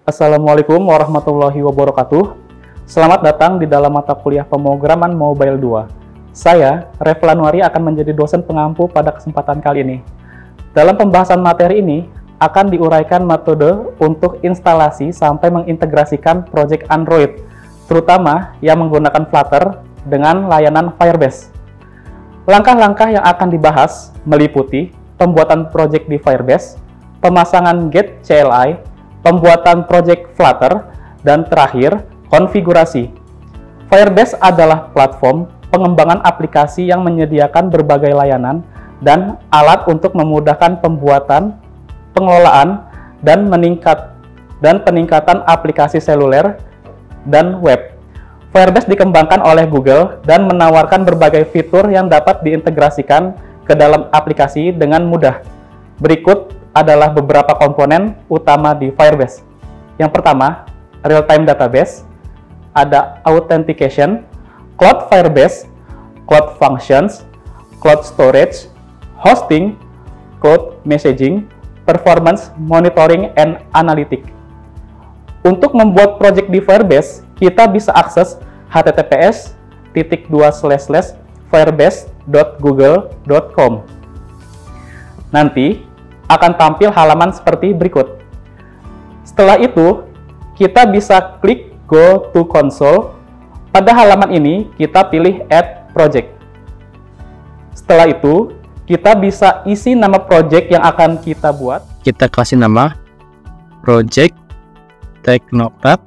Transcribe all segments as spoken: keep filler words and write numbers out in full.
Assalamualaikum warahmatullahi wabarakatuh. Selamat datang di dalam mata kuliah pemrograman Mobile dua. Saya, Reflan Wari, akan menjadi dosen pengampu pada kesempatan kali ini. Dalam pembahasan materi ini, akan diuraikan metode untuk instalasi sampai mengintegrasikan proyek Android, terutama yang menggunakan Flutter dengan layanan Firebase. Langkah-langkah yang akan dibahas meliputi pembuatan proyek di Firebase, pemasangan Get C L I, pembuatan proyek Flutter, dan terakhir, konfigurasi. Firebase adalah platform pengembangan aplikasi yang menyediakan berbagai layanan dan alat untuk memudahkan pembuatan, pengelolaan, dan meningkat dan peningkatan aplikasi seluler dan web. Firebase dikembangkan oleh Google dan menawarkan berbagai fitur yang dapat diintegrasikan ke dalam aplikasi dengan mudah. Berikut adalah beberapa komponen utama di Firebase. Yang pertama, real-time database, ada authentication, cloud Firebase, cloud functions, cloud storage, hosting, cloud messaging, performance monitoring and analytic. Untuk membuat project di Firebase, kita bisa akses h t t p s titik dua slash slash firebase dot google dot com. Nanti akan tampil halaman seperti berikut. Setelah itu, kita bisa klik Go to Console. Pada halaman ini, kita pilih Add Project. Setelah itu, kita bisa isi nama project yang akan kita buat. Kita kasih nama Project Technocrat.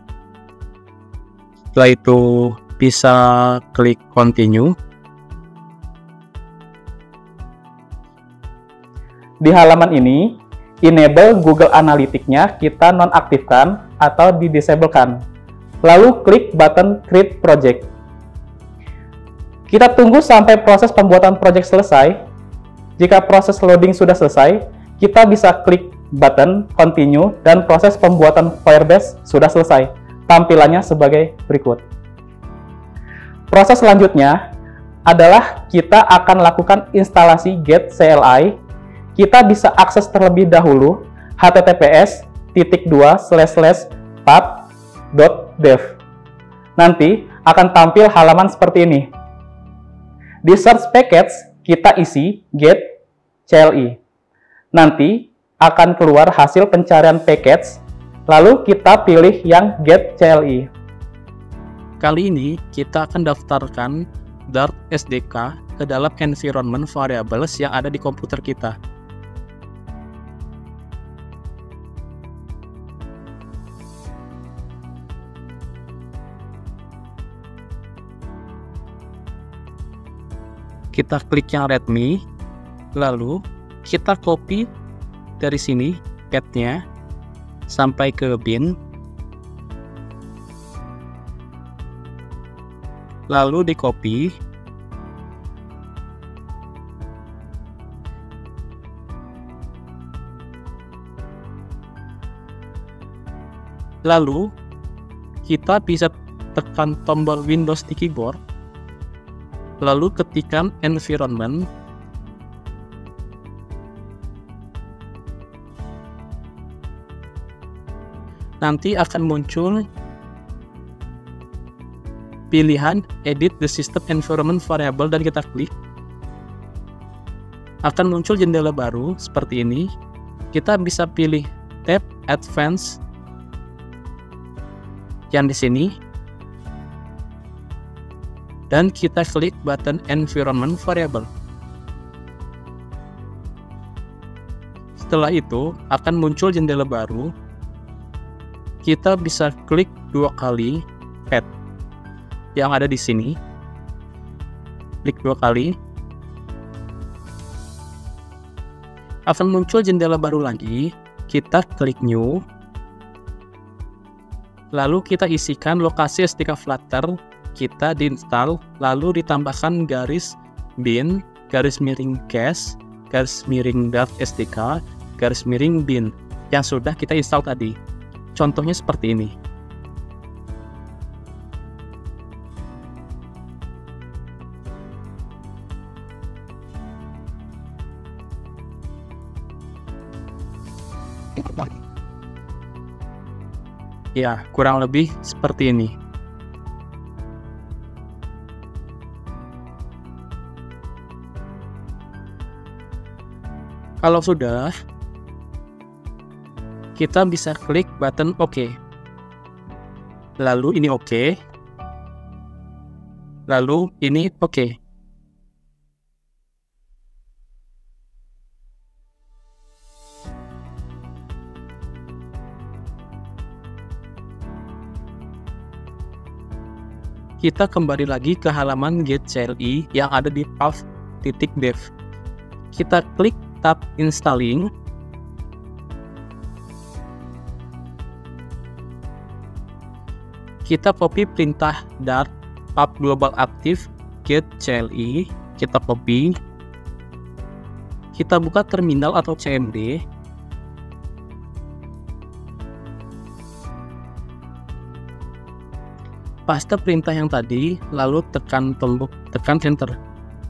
Setelah itu, bisa klik Continue. Di halaman ini, enable Google Analytics-nya kita nonaktifkan atau didisablekan. Lalu klik button Create Project. Kita tunggu sampai proses pembuatan project selesai. Jika proses loading sudah selesai, kita bisa klik button Continue dan proses pembuatan Firebase sudah selesai. Tampilannya sebagai berikut. Proses selanjutnya adalah kita akan lakukan instalasi Get C L I. Kita bisa akses terlebih dahulu h t t p s titik dua slash slash path dot dev. Nanti akan tampil halaman seperti ini. Di search package, kita isi Get C L I. Nanti akan keluar hasil pencarian package, lalu kita pilih yang Get C L I. Kali ini kita akan daftarkan Dart S D K ke dalam environment variables yang ada di komputer kita. Kita klik yang readme, lalu kita copy dari sini path-nya sampai ke bin, lalu di copy, lalu kita bisa tekan tombol Windows di keyboard, lalu ketikkan environment, nanti akan muncul pilihan edit the system environment variable dan kita klik. Akan muncul jendela baru seperti ini. Kita bisa pilih tab advance yang di sini. Dan kita klik button environment variable. Setelah itu akan muncul jendela baru. Kita bisa klik dua kali path yang ada di sini. Klik dua kali. Akan muncul jendela baru lagi. Kita klik new. Lalu kita isikan lokasi S D K Flutter. Kita diinstal, lalu ditambahkan garis bin, garis miring cache, garis miring dart S D K, garis miring bin yang sudah kita install tadi. Contohnya seperti ini. Ya, kurang lebih seperti ini. Kalau sudah, kita bisa klik button OK. Lalu ini OK. Lalu ini OK. Kita kembali lagi ke halaman Get C L I yang ada di path titik dev. Kita klik tab installing. Kita copy perintah dart pub global active get C L I. Kita copy. Kita buka terminal atau C M D. Paste perintah yang tadi, lalu tekan tombol tekan enter.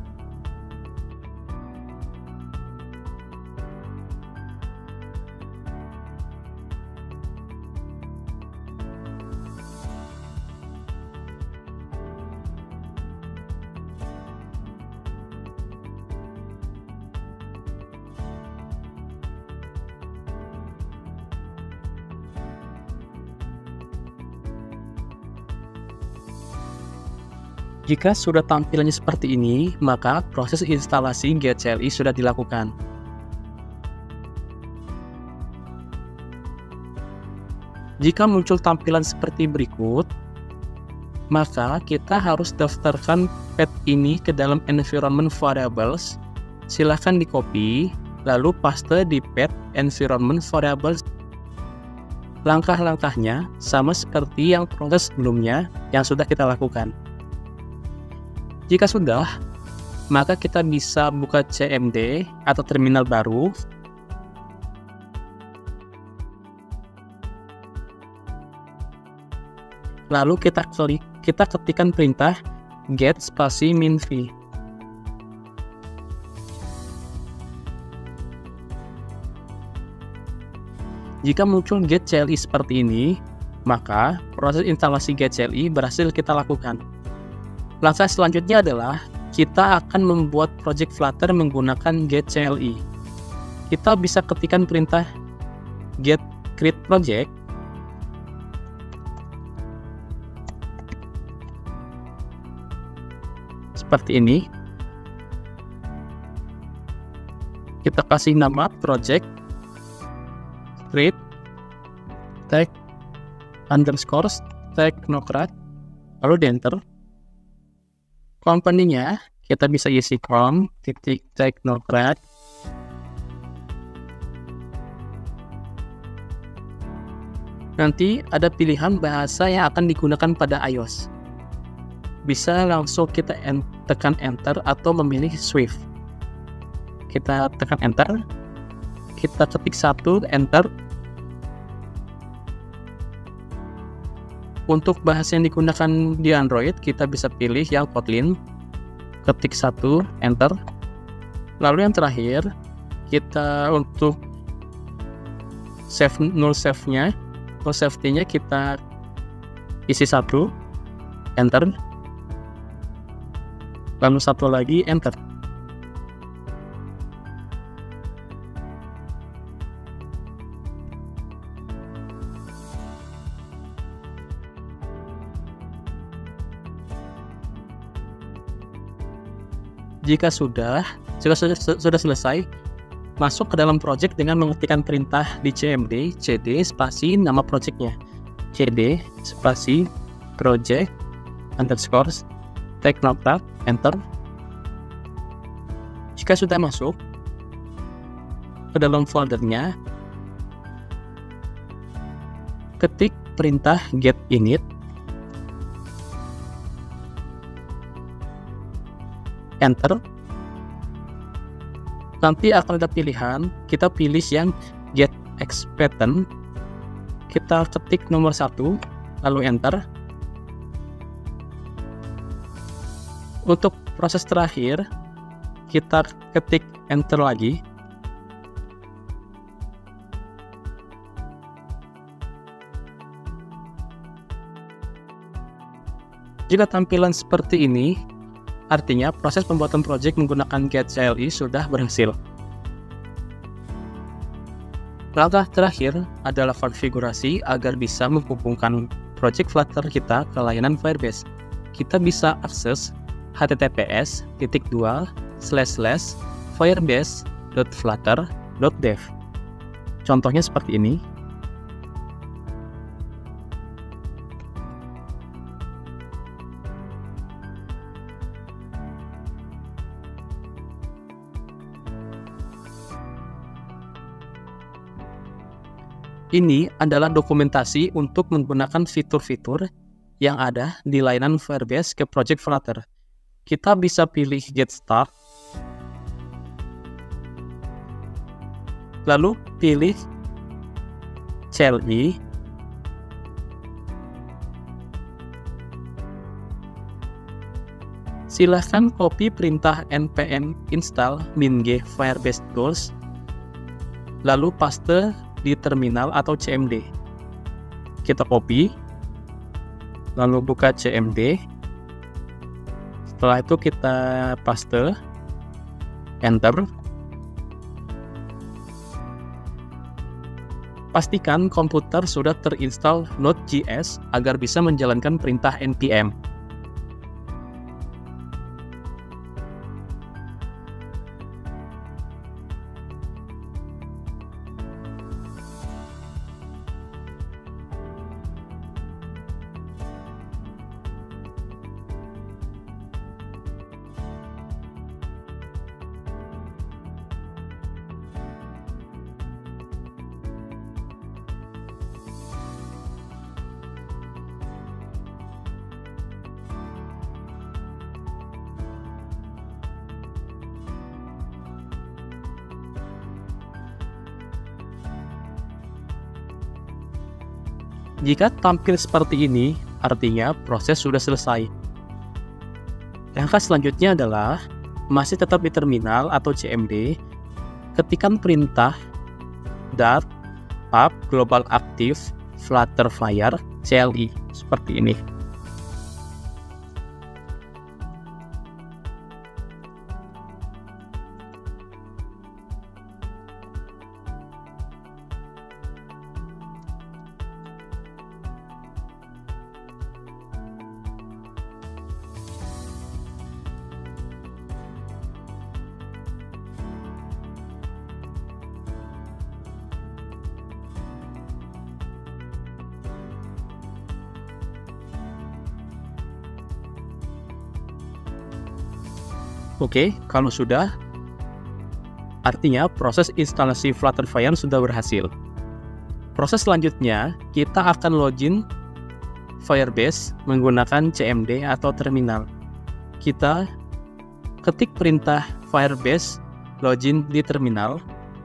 Jika sudah tampilannya seperti ini, maka proses instalasi Get C L I sudah dilakukan. Jika muncul tampilan seperti berikut, maka kita harus daftarkan path ini ke dalam environment variables. Silahkan di copy, lalu paste di path environment variables. Langkah-langkahnya sama seperti yang proses sebelumnya yang sudah kita lakukan. Jika sudah, maka kita bisa buka C M D atau terminal baru. Lalu kita klik, kita ketikkan perintah get spasi min v. Jika muncul Get C L I seperti ini, maka proses instalasi Get C L I berhasil kita lakukan. Langkah selanjutnya adalah kita akan membuat project Flutter menggunakan Get C L I. Kita bisa ketikkan perintah get create project. Seperti ini. Kita kasih nama project create tag underscore technocrat, lalu di enter. Company-nya kita bisa isi com titik technocrat. Nanti ada pilihan bahasa yang akan digunakan pada iOS. Bisa langsung kita en tekan enter atau memilih Swift. Kita tekan enter. Kita ketik satu, enter. Untuk bahasa yang digunakan di Android, kita bisa pilih yang Kotlin. Ketik satu, enter. Lalu yang terakhir, kita untuk save null save-nya, null safety-nya kita isi satu, enter. Lalu satu lagi, enter. Jika sudah, jika sudah, sudah selesai, masuk ke dalam project dengan mengetikkan perintah di C M D, cd spasi nama projectnya, cd spasi project underscore technocrat, enter. Jika sudah masuk ke dalam foldernya, ketik perintah get init, enter. Nanti akan ada pilihan, kita pilih yang get x pattern, kita ketik nomor satu, lalu enter. Untuk proses terakhir, kita ketik enter lagi. Jika tampilan seperti ini, artinya proses pembuatan project menggunakan Get C L I sudah berhasil. Langkah terakhir adalah konfigurasi agar bisa menghubungkan project Flutter kita ke layanan Firebase. Kita bisa akses h t t p s titik dua slash slash firebase dot flutter dot dev. Contohnya seperti ini. Ini adalah dokumentasi untuk menggunakan fitur-fitur yang ada di layanan Firebase ke project Flutter. Kita bisa pilih Get Start, lalu pilih C L I, silahkan copy perintah npm install min-g firebase tools, lalu paste di terminal atau C M D. Kita copy, lalu buka C M D. Setelah itu kita paste, enter. Pastikan komputer sudah terinstall Node.js agar bisa menjalankan perintah npm. Jika tampil seperti ini, artinya proses sudah selesai. Langkah selanjutnya adalah masih tetap di terminal atau C M D, ketikkan perintah dart pub global active flutterfire C L I seperti ini. Oke, kalau sudah, artinya proses instalasi Flutterfire sudah berhasil. Proses selanjutnya, kita akan login Firebase menggunakan C M D atau terminal. Kita ketik perintah Firebase login di terminal.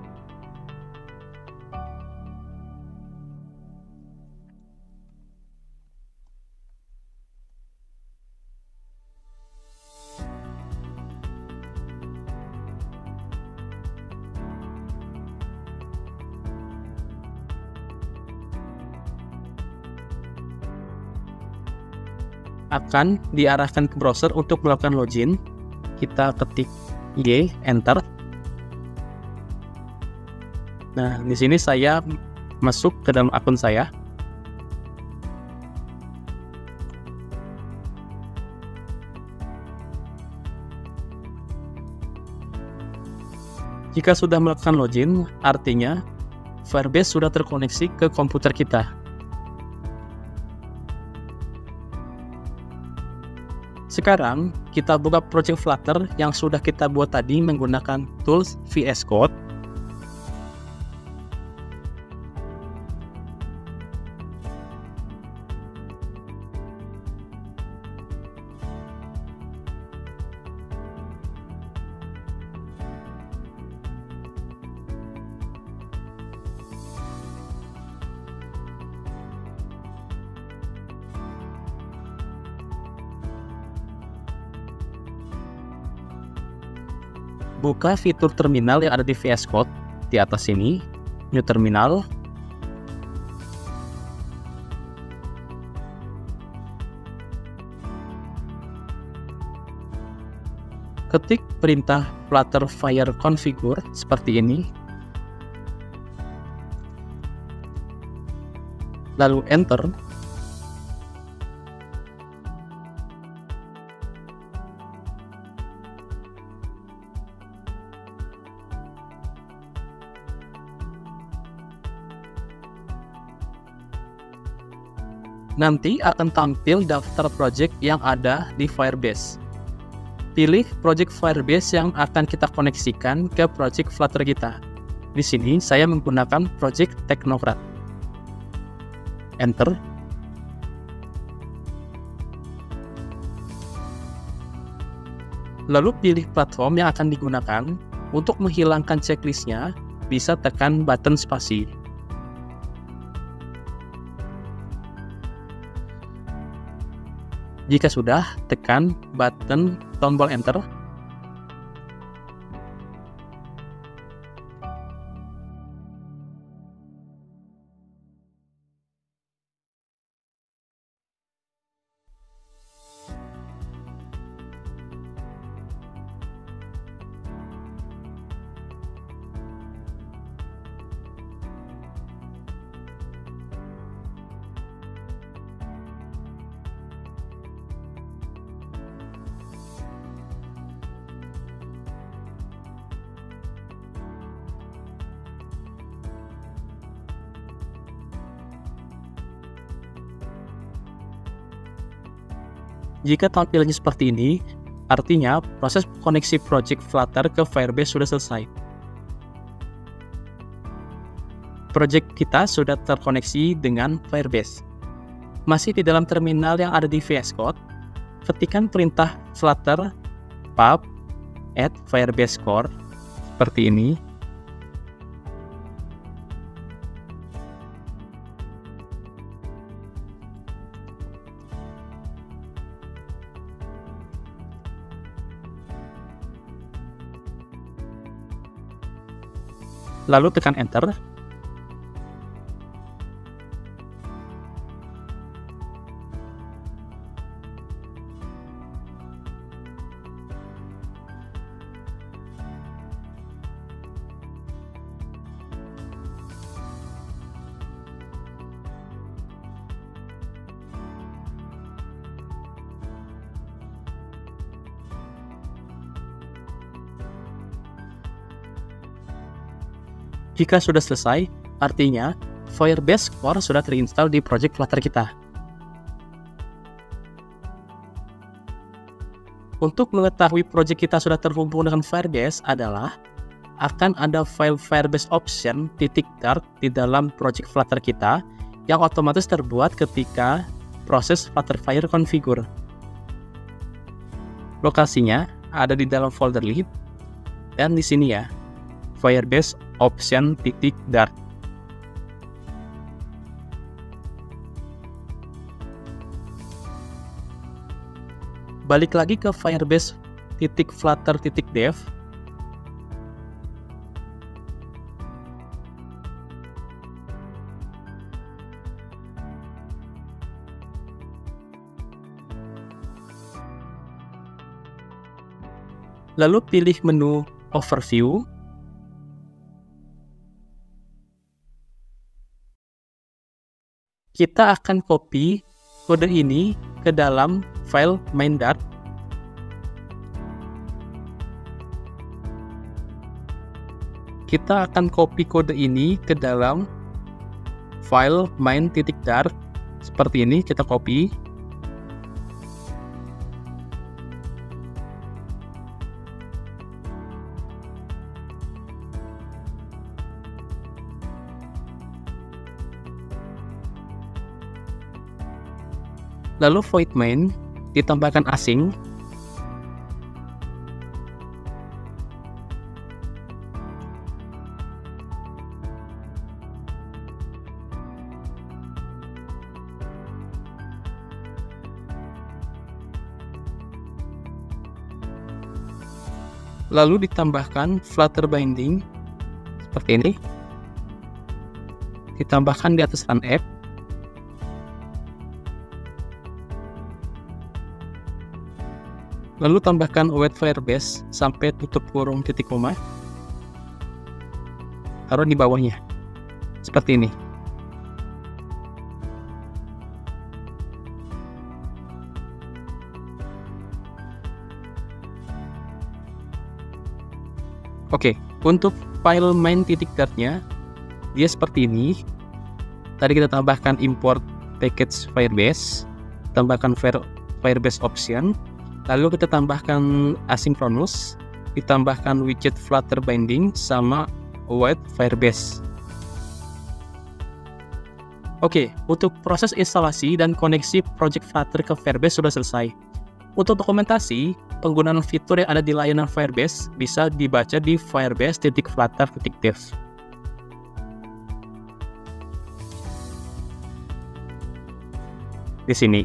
Akan diarahkan ke browser untuk melakukan login. Kita ketik Y, enter. Nah, di sini saya masuk ke dalam akun saya. Jika sudah melakukan login, artinya Firebase sudah terkoneksi ke komputer kita. Sekarang, kita buka project Flutter yang sudah kita buat tadi menggunakan tools V S Code. Buka fitur terminal yang ada di V S Code di atas sini, New Terminal. ketik perintah flutterfire configure seperti ini, lalu enter. Nanti akan tampil daftar project yang ada di Firebase. Pilih project Firebase yang akan kita koneksikan ke project Flutter kita. Di sini saya menggunakan project Technocrat. Enter. Lalu pilih platform yang akan digunakan. Untuk menghilangkan checklistnya, bisa tekan button spasi. Jika sudah, tekan button tombol enter. Jika tampilannya seperti ini, artinya proses koneksi project Flutter ke Firebase sudah selesai. Project kita sudah terkoneksi dengan Firebase. Masih di dalam terminal yang ada di V S Code, ketikkan perintah flutter pub add Firebase core seperti ini. Lalu tekan enter. Jika sudah selesai, artinya Firebase Core sudah terinstall di project Flutter kita. Untuk mengetahui project kita sudah terhubung dengan Firebase adalah akan ada file Firebase option .dart di dalam project Flutter kita yang otomatis terbuat ketika proses Flutterfire configure. Lokasinya ada di dalam folder lib dan di sini ya, Firebase option .dart. Balik lagi ke Firebase .flutter.dev. Lalu pilih menu Overview. Kita akan copy kode ini ke dalam file main.dart. Kita akan copy kode ini ke dalam file main.dart. Seperti ini, kita copy. Lalu void main ditambahkan asing. Lalu ditambahkan Flutter binding seperti ini. Ditambahkan di atas run app. lalu tambahkan await Firebase sampai tutup kurung titik koma, taruh di bawahnya seperti ini. Oke, untuk file main.dart-nya dia seperti ini. Tadi kita tambahkan import package Firebase, tambahkan fire, Firebase option, lalu kita tambahkan asynchronous, ditambahkan widget Flutter binding sama await Firebase. Oke, untuk proses instalasi dan koneksi project Flutter ke Firebase sudah selesai. Untuk dokumentasi, penggunaan fitur yang ada di layanan Firebase bisa dibaca di firebase titik flutter titik dev. Di sini.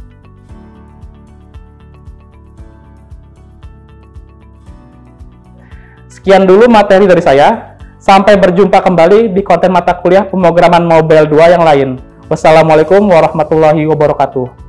Sekian dulu materi dari saya. Sampai berjumpa kembali di konten mata kuliah pemrograman Mobile dua yang lain. Wassalamualaikum warahmatullahi wabarakatuh.